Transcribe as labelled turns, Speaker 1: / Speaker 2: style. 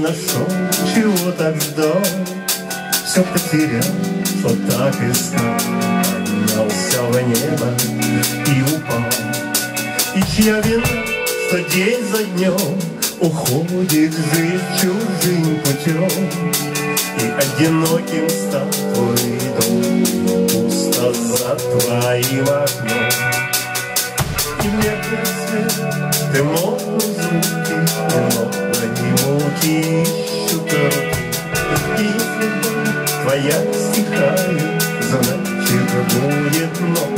Speaker 1: нашел, чего так ждал, все потерял, что так искал. Поднялся в небо и упал. И чья вина, что день за днем уходит жизнь чужим путем, и одиноким стал твой дом, и пусто за твоим окном. И в медный свет ты молвил звуки, но одни муки ищут руки. И если боль твоя стихает, значит будет ночь.